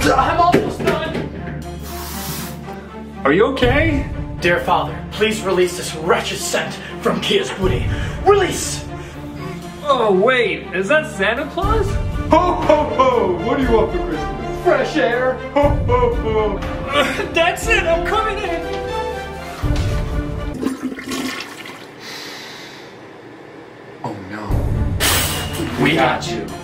I'm almost done. Are you okay? Dear Father, please release this wretched scent from Kia's booty. Release! Oh, wait, is that Santa Claus? Ho ho ho! What do you want for Christmas? Fresh air. Ho ho ho! That's it, I'm coming in! Oh no. We got you.